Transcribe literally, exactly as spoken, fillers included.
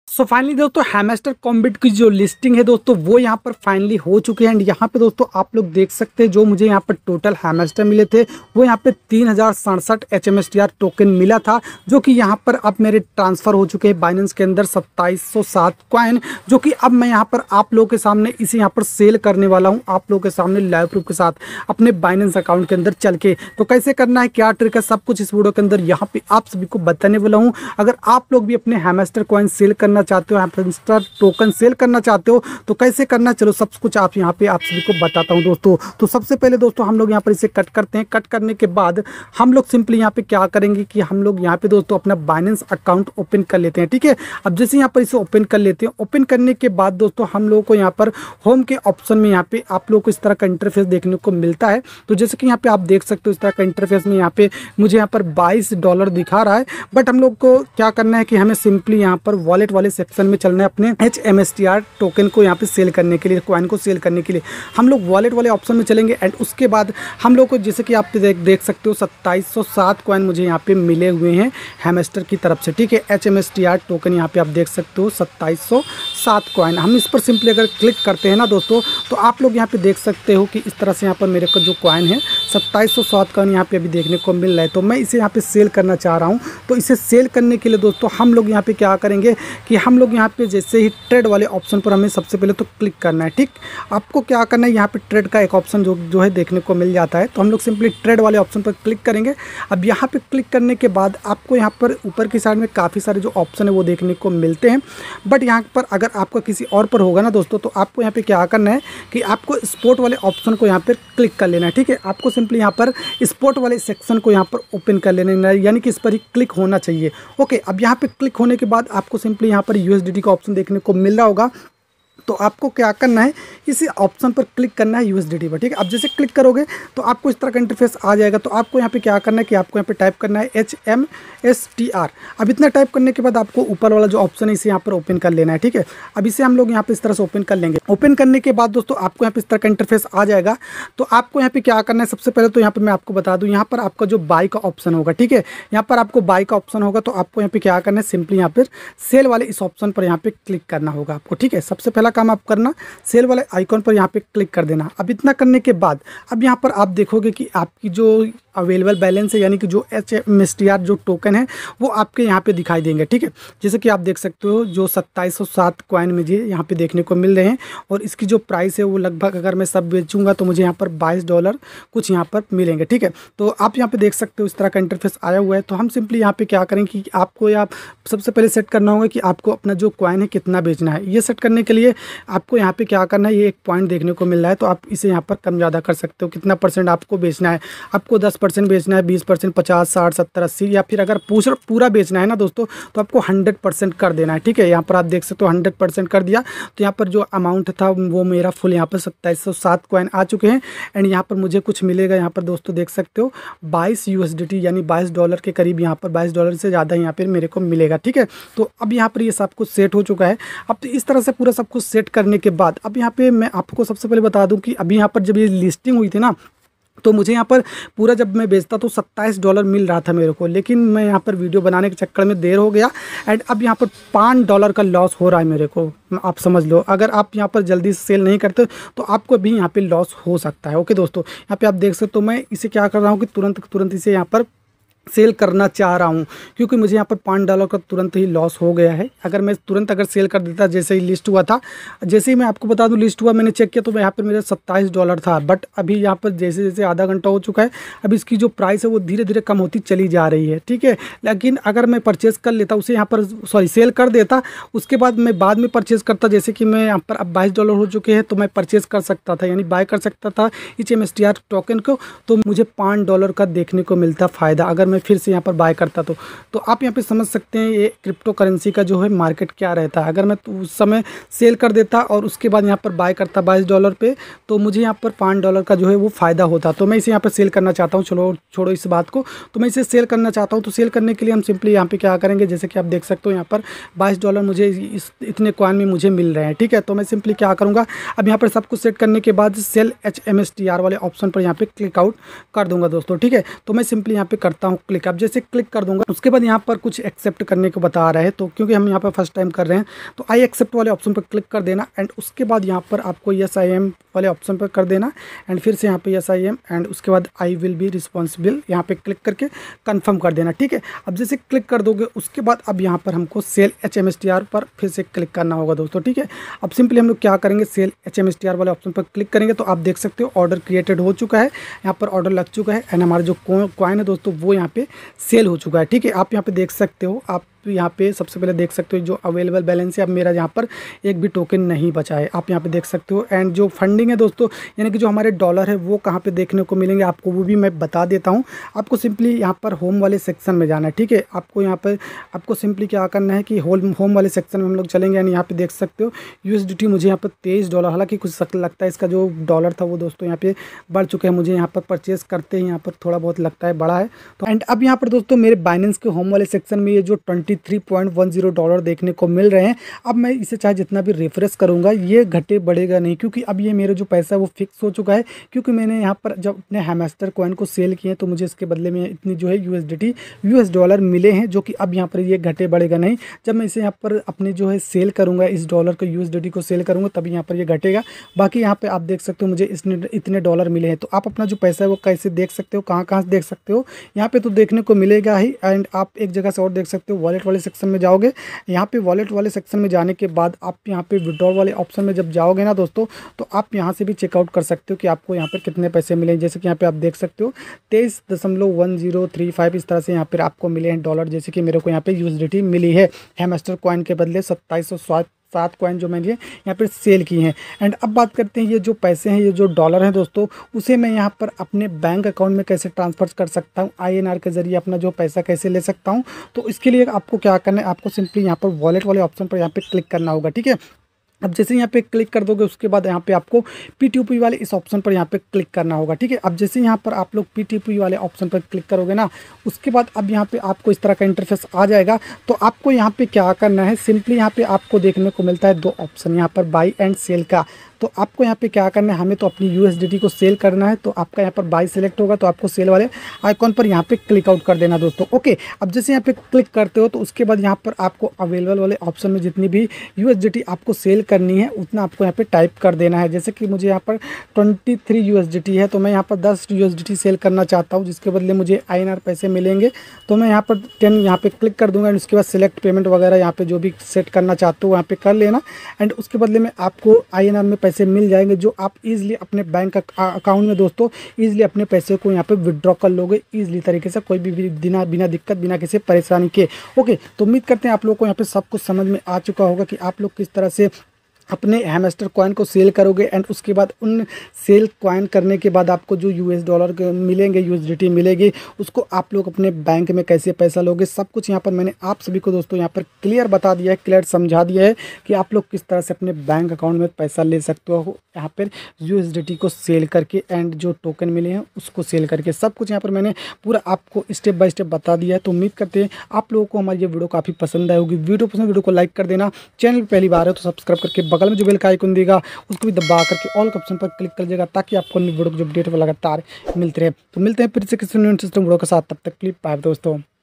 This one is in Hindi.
सो फाइनली दोस्तों हैमस्टर कॉम्बिट की जो लिस्टिंग है दोस्तों वो यहाँ पर फाइनली हो चुकी है। एंड यहाँ पे दोस्तों आप लोग देख सकते हैं जो मुझे यहाँ पर टोटल हैमस्टर मिले थे वो यहाँ पे तीन हज़ार सड़सठ H M S T R token मिला था, जो कि यहाँ पर अब मेरे ट्रांसफ़र हो चुके हैं बाइनेंस के अंदर सत्ताईस सौ सात कॉइन, जो कि अब मैं यहाँ पर आप लोगों के सामने इसे यहाँ पर सेल करने वाला हूँ आप लोगों के सामने लाइव प्रूफ के साथ अपने बाइनेंस अकाउंट के अंदर चल के। तो कैसे करना है, क्या ट्रिक है, सब कुछ इस वीडियो के अंदर यहाँ पे आप सभी को बताने वाला हूँ। अगर आप लोग भी अपने हैमस्टर कॉइन सेल करना चाहते हो, हैमस्टर टोकन सेल करना चाहते हो तो कैसे करना, चलो सब कुछ आप यहाँ पे आप सभी को बताता हूँ दोस्तों। तो सबसे पहले दोस्तों हम लोग यहाँ पर इसे कट करते हैं। कट करने के बाद हम लोग सिंपली यहाँ पे क्या करेंगे कि हम लोग यहाँ पे दोस्तों अपना बाइनेंस अकाउंट ओपन कर लेते हैं। ठीक है, अब जैसे यहाँ पर इसे ओपन कर लेते हैं, ओपन करने के बाद दोस्तों हम लोगों को यहाँ पर होम के ऑप्शन में यहाँ पे आप लोगों को इस तरह का इंटरफेस देखने को मिलता है। तो जैसे कि यहाँ पे आप देख सकते हो इस तरह का इंटरफेस में यहाँ पे मुझे यहाँ पर बाईस डॉलर दिखा रहा है। बट हम लोग को क्या करना है कि हमें सिंपली यहाँ पर वॉलेट वाले सेक्शन में चलना है। अपने H M S T R token को यहाँ पे सेल करने के लिए, कॉइन को सेल करने के लिए हम लोग वॉलेट वाले ऑप्शन में चलेंगे। एंड उसके बाद हम लोग को जैसे कि आप देख देख सकते हो सत्ताईस सौ सात कॉइन मुझे यहाँ पे मिले हुए हैं हैमस्टर की तरफ से। ठीक है, H M S T R token यहाँ पे आप देख सकते हो सत्ताईस सौ सात कॉइन। हम इस पर सिंपली अगर क्लिक करते हैं ना दोस्तों तो आप लोग यहाँ पे देख सकते हो कि इस तरह से यहाँ पर मेरे को जो कॉइन है सत्ताईस सौ सात कॉइन यहाँ पे अभी देखने को मिल रहा है। तो मैं इसे यहाँ पे सेल करना चाह रहा हूँ। तो इसे सेल करने के लिए दोस्तों हम लोग यहाँ पे क्या करेंगे कि हम लोग यहाँ पे जैसे ही ट्रेड वाले ऑप्शन पर हमें सबसे पहले तो क्लिक करना है। ठीक, आपको क्या करना है, यहाँ पे ट्रेड का एक ऑप्शन जो जो है देखने को मिल जाता है। तो हम लोग सिंपली ट्रेड वाले ऑप्शन पर क्लिक करेंगे। अब यहाँ पे क्लिक करने के बाद आपको यहाँ पर ऊपर की साइड में काफ़ी सारे जो ऑप्शन है वो देखने को मिलते हैं। बट यहाँ पर अगर आपका किसी और पर होगा ना दोस्तों तो आपको यहाँ पे क्या करना है कि आपको स्पोर्ट वाले ऑप्शन को यहाँ पर क्लिक कर लेना है। ठीक है, आपको सिंपली यहाँ पर स्पोर्ट वाले सेक्शन को यहाँ पर ओपन कर लेना है, यानी कि इस पर ही क्लिक होना चाहिए। ओके, अब यहाँ पे क्लिक होने के बाद आपको सिंपली यहाँ पर यू एस डी टी का ऑप्शन देखने को मिल रहा होगा। तो आपको क्या करना है, इसी ऑप्शन पर क्लिक करना है यूएसडीटी पर। ठीक है, अब जैसे क्लिक करोगे तो आपको इस तरह का इंटरफेस आ जाएगा। तो आपको यहाँ पे क्या करना है कि आपको यहाँ पे टाइप करना है H M S T R. अब इतना टाइप करने के बाद आपको ऊपर वाला जो ऑप्शन है इसे यहाँ पर ओपन कर लेना है। ठीक है, अब इसे हम लोग यहाँ पे इस तरह से ओपन कर लेंगे। ओपन करने के बाद दोस्तों आपको यहाँ पे इस तरह का इंटरफेस आ जाएगा। तो आपको यहाँ पे क्या करना है, सबसे पहले तो यहाँ पर मैं आपको बता दूँ, यहाँ पर आपका जो बाई का ऑप्शन होगा। ठीक है, यहाँ पर आपको बाई का ऑप्शन होगा। तो आपको यहाँ पे क्या करना है, सिंपली यहाँ पर सेल वाले इस ऑप्शन पर यहाँ पे क्लिक करना होगा आपको। ठीक है, सबसे पहला काम आप करना सेल वाले आइकॉन पर यहाँ पे क्लिक कर देना। अब इतना करने के बाद अब यहाँ पर आप देखोगे कि आपकी जो अवेलेबल बैलेंस है, यानी कि जो H M S T R जो टोकन है वो आपके यहाँ पे दिखाई देंगे। ठीक है, जैसे कि आप देख सकते हो जो सत्ताईस सौ सात कॉइन मुझे यहाँ पे देखने को मिल रहे हैं। और इसकी जो प्राइस है वो लगभग अगर मैं सब बेचूंगा तो मुझे यहाँ पर बाईस डॉलर कुछ यहाँ पर मिलेंगे। ठीक है, तो आप यहाँ पे देख सकते हो इस तरह का इंटरफेस आया हुआ है। तो हम सिंपली यहाँ पे क्या करेंगे कि आपको या सबसे पहले सेट करना होगा कि आपको अपना जो कॉइन है कितना बेचना है। ये सेट करने के लिए आपको यहाँ पे क्या करना है, ये एक पॉइंट देखने को मिल रहा है। तो आप इसे यहाँ पर कम ज़्यादा कर सकते हो, कितना परसेंट आपको बेचना है। आपको दस परसेंट बेचना है, बीस परसेंट, पचास, साठ, सत्तर, अस्सी, या फिर अगर पूरा पूरा बेचना है ना दोस्तों तो आपको हंड्रेड परसेंट कर देना है। ठीक है, यहाँ पर आप देख सकते हो हंड्रेड परसेंट कर दिया। तो यहाँ पर जो अमाउंट था वो मेरा फुल यहाँ पर सत्ताईस सौ सात कॉइन आ चुके हैं। एंड यहाँ पर मुझे कुछ मिलेगा, यहाँ पर दोस्तों देख सकते हो बाईस यू एस डी टी यानी बाईस डॉलर के करीब, यहाँ पर बाईस डॉलर से ज़्यादा यहाँ पर मेरे को मिलेगा। ठीक है, तो अब यहाँ पर ये सब कुछ सेट हो चुका है। अब तो इस तरह से पूरा सब कुछ सेट करने के बाद अब यहाँ पे मैं आपको सबसे पहले बता दूं कि अभी यहाँ पर जब ये लिस्टिंग हुई थी ना तो मुझे यहाँ पर पूरा जब मैं बेचता तो सत्ताईस डॉलर मिल रहा था मेरे को, लेकिन मैं यहाँ पर वीडियो बनाने के चक्कर में देर हो गया। एंड अब यहाँ पर पाँच डॉलर का लॉस हो रहा है मेरे को, आप समझ लो। अगर आप यहाँ पर जल्दी से सेल नहीं करते तो आपको भी यहाँ पे लॉस हो सकता है। ओके दोस्तों, यहाँ पे आप देख सकते हो मैं इसे क्या कर रहा हूँ कि तुरंत तुरंत इसे यहाँ पर सेल करना चाह रहा हूँ, क्योंकि मुझे यहाँ पर पाँच डॉलर का तुरंत ही लॉस हो गया है। अगर मैं तुरंत अगर सेल कर देता जैसे ही लिस्ट हुआ था, जैसे ही मैं आपको बता दूँ लिस्ट हुआ, मैंने चेक किया तो यहाँ पर मेरा सत्ताईस डॉलर था। बट अभी यहाँ पर जैसे जैसे आधा घंटा हो चुका है, अब इसकी जो प्राइस है वो धीरे धीरे कम होती चली जा रही है। ठीक है, लेकिन अगर मैं परचेज़ कर लेता उसे यहाँ पर सॉरी सेल कर देता, उसके बाद मैं बाद में परचेज़ करता, जैसे कि मैं यहाँ पर अब बाईस डॉलर हो चुके हैं तो मैं परचेज़ कर सकता था, यानी बाय कर सकता था H M S T R token को। तो मुझे पाँच डॉलर का देखने को मिलता फ़ायदा अगर मैं फिर से यहाँ पर बाय करता तो तो आप यहाँ पे समझ सकते हैं ये क्रिप्टो करेंसी का जो है मार्केट क्या रहता है। अगर मैं तो उस समय सेल कर देता और उसके बाद यहाँ पर बाय करता बाईस डॉलर पे तो मुझे यहाँ पर पाँच डॉलर का जो है वो फ़ायदा होता। तो मैं इसे यहाँ पर सेल करना चाहता हूँ, चलो छोड़ो इस बात को। तो मैं इसे सेल करना चाहता हूँ। तो सेल करने के लिए हम सिंपली यहाँ पे क्या करेंगे, जैसे कि आप देख सकते हो यहाँ पर बाईस डॉलर मुझे इस इतने कॉइन में मुझे मिल रहे हैं। ठीक है, तो मैं सिंपली क्या करूँगा, अब यहाँ पर सब कुछ सेट करने के बाद sell H M S T R वाले ऑप्शन पर यहाँ पर क्लिक आउट कर दूँगा दोस्तों। ठीक है, तो मैं सिंपली यहाँ पर करता हूँ क्लिक। अब जैसे क्लिक कर दूंगा उसके बाद यहाँ पर कुछ एक्सेप्ट करने को बता रहा है, तो क्योंकि हम यहाँ पर फर्स्ट टाइम कर रहे हैं तो आई एक्सेप्ट वाले ऑप्शन पर क्लिक कर देना एंड उसके बाद यहाँ पर आपको यस आई एम वाले ऑप्शन पर कर देना एंड फिर से यहाँ पे यस आई एम एंड उसके बाद आई विल बी रिस्पॉन्सिबल यहाँ पे क्लिक करके कंफर्म कर देना। ठीक है, अब जैसे क्लिक कर दोगे उसके बाद अब यहाँ पर हमको sell H M S T R पर फिर से क्लिक करना होगा दोस्तों। ठीक है, अब सिंपली हम लोग क्या करेंगे, sell H M S T R वाले ऑप्शन पर क्लिक करेंगे तो आप देख सकते हो ऑर्डर क्रिएटेड हो चुका है, यहाँ पर ऑर्डर लग चुका है एंड हमारा जो कॉइन है दोस्तों वो यहाँ पे सेल हो चुका है। ठीक है, आप यहाँ पे देख सकते हो, आप यहाँ पे सबसे पहले देख सकते हो जो अवेलेबल बैलेंस है, अब मेरा यहाँ पर एक भी टोकन नहीं बचा है, आप यहाँ पे देख सकते हो। एंड जो फंडिंग है दोस्तों, यानी कि जो हमारे डॉलर है वो कहाँ पे देखने को मिलेंगे आपको वो भी मैं बता देता हूँ। आपको सिंपली यहाँ पर होम वाले सेक्शन में जाना है। ठीक है, आपको यहाँ पर आपको सिंपली क्या करना है कि होम होम वाले सेक्शन में हम लोग चलेंगे एंड यहाँ पे देख सकते हो यूएसडीटी मुझे यहाँ पर तेईस डॉलर, हालांकि कुछ शक लगता है इसका जो डॉलर था वो दोस्तों यहाँ पे बढ़ चुके हैं, मुझे यहाँ पर परचेज करते ही यहाँ पर थोड़ा बहुत लगता है बड़ा है। तो एंड अब यहाँ पर दोस्तों मेरे बाइनेंस के होम वाले सेक्शन में ये जो twenty three point one zero dollar देखने को मिल रहे हैं, अब मैं इसे चाहे जितना भी रिफ्रेश करूंगा ये घटे बढ़ेगा नहीं, क्योंकि अब ये मेरा जो पैसा है वो फिक्स हो चुका है, क्योंकि मैंने यहाँ पर जब अपने हैमस्टर कॉइन को सेल किए तो मुझे इसके बदले में इतनी जो है यूएसडीटी यूएस डॉलर मिले हैं, जो कि अब यहाँ पर ये घटे बढ़ेगा नहीं। जब मैं इसे यहाँ पर अपने जो है सेल करूंगा, इस डॉलर को यूएसडीटी को सेल करूंगा तभी यहाँ पर ये घटेगा। बाकी यहाँ पे आप देख सकते हो मुझे इसने इतने डॉलर मिले हैं, तो आप अपना जो पैसा है वो कैसे देख सकते हो, कहाँ कहाँ से देख सकते हो, यहाँ पे तो देखने को मिलेगा ही। एंड आप एक जगह से और देख सकते हो, वॉलेट वाले सेक्शन में जाओगे, यहाँ पे वॉलेट वाले सेक्शन में जाने के बाद आप यहाँ पे विड्रॉल वाले ऑप्शन में जब जाओगे ना दोस्तों, तो आप यहाँ से भी चेकआउट कर सकते हो कि आपको यहाँ पर कितने पैसे मिले। जैसे कि यहाँ पे आप देख सकते हो तेईस दशमलव वन जीरो थ्री फाइव इस तरह से यहाँ पर आपको मिले हैं डॉलर, जैसे कि मेरे को यहाँ पे यूएसडीटी मिली है हैमस्टर कॉइन के बदले सत्ताईस सौ सात सात कॉइन जो मैंने यहाँ पर सेल की हैं। एंड अब बात करते हैं ये जो पैसे हैं, ये जो डॉलर हैं दोस्तों, उसे मैं यहाँ पर अपने बैंक अकाउंट में कैसे ट्रांसफ़र कर सकता हूँ, आईएनआर के जरिए अपना जो पैसा कैसे ले सकता हूँ। तो इसके लिए आपको क्या करना है, आपको सिंपली यहाँ पर वॉलेट वाले ऑप्शन पर यहाँ पर क्लिक करना होगा। ठीक है, अब जैसे यहाँ पे क्लिक कर दोगे उसके बाद यहाँ पे आपको पीटीओपी वाले इस ऑप्शन पर यहाँ पे क्लिक करना होगा। ठीक है, अब जैसे यहाँ पर आप लोग पीटीओपी वाले ऑप्शन पर क्लिक करोगे ना, उसके बाद अब यहाँ पे आपको इस तरह का इंटरफेस आ जाएगा। तो आपको यहाँ पे क्या करना है, सिंपली यहाँ पे आपको देखने को मिलता है दो ऑप्शन यहाँ पर बाई एंड सेल का। तो आपको यहाँ पे क्या करना है, हमें तो अपनी यूएसडीटी को सेल करना है, तो आपका यहाँ पर बाई सेलेक्ट होगा, तो आपको सेल वाले आइकॉन पर यहाँ पे क्लिक आउट कर देना दोस्तों। ओके, अब जैसे यहाँ पे क्लिक करते हो तो उसके बाद यहाँ पर आपको अवेलेबल वाले ऑप्शन में जितनी भी यूएसडीटी आपको सेल करनी है उतना आपको यहाँ पे टाइप कर देना है। जैसे कि मुझे यहाँ पर ट्वेंटी थ्री यूएसडीटी है, तो मैं यहाँ पर दस यूएसडीटी सेल करना चाहता हूँ, जिसके बदले मुझे आईएनआर पैसे मिलेंगे। तो मैं यहाँ पर टेन यहाँ पे क्लिक कर दूंगा एंड उसके बाद सिलेक्ट पेमेंट वगैरह यहाँ पे जो भी सेट करना चाहते हो वहाँ पे कर लेना एंड उसके बदले में आपको आईएनआर में पैसे मिल जाएंगे, जो आप इजीली अपने बैंक अकाउंट में दोस्तों इजीली अपने पैसे को यहाँ पे विड्रॉ कर लोगे इजीली तरीके से, कोई भी बिना बिना दिक्कत बिना किसी परेशानी के। ओके, तो उम्मीद करते हैं आप लोगों को यहाँ पे सब कुछ समझ में आ चुका होगा कि आप लोग किस तरह से अपने हैमस्टर कॉइन को सेल करोगे एंड उसके बाद उन सेल कॉइन करने के बाद आपको जो यूएस डॉलर मिलेंगे, यूएसडीटी मिलेगी, उसको आप लोग अपने बैंक में कैसे पैसा लोगे, सब कुछ यहाँ पर मैंने आप सभी को दोस्तों यहाँ पर क्लियर बता दिया है, क्लियर समझा दिया है कि आप लोग किस तरह से अपने बैंक अकाउंट में पैसा ले सकते हो यहाँ पर यूएसडीटी को सेल करके एंड जो टोकन मिले हैं उसको सेल करके। सब कुछ यहाँ पर मैंने पूरा आपको स्टेप बाय स्टेप बता दिया है। तो उम्मीद करते हैं आप लोगों को हमारी ये वीडियो काफ़ी पसंद आई होगी। वीडियो पसंद वीडियो को लाइक कर देना, चैनल पर पहली बार है तो सब्सक्राइब करके बगल में जो बेल का आइकन देगा उसको भी दबा करके ऑल ऑप्शन पर क्लिक कर देगा, ताकि आपको वीडियो की जो अपडेट लगातार मिलते रहे। तो मिलते हैं फिर से किसी न्यू इंटरेस्टिंग वीडियो के साथ, तब तक के लिए बाय दोस्तों।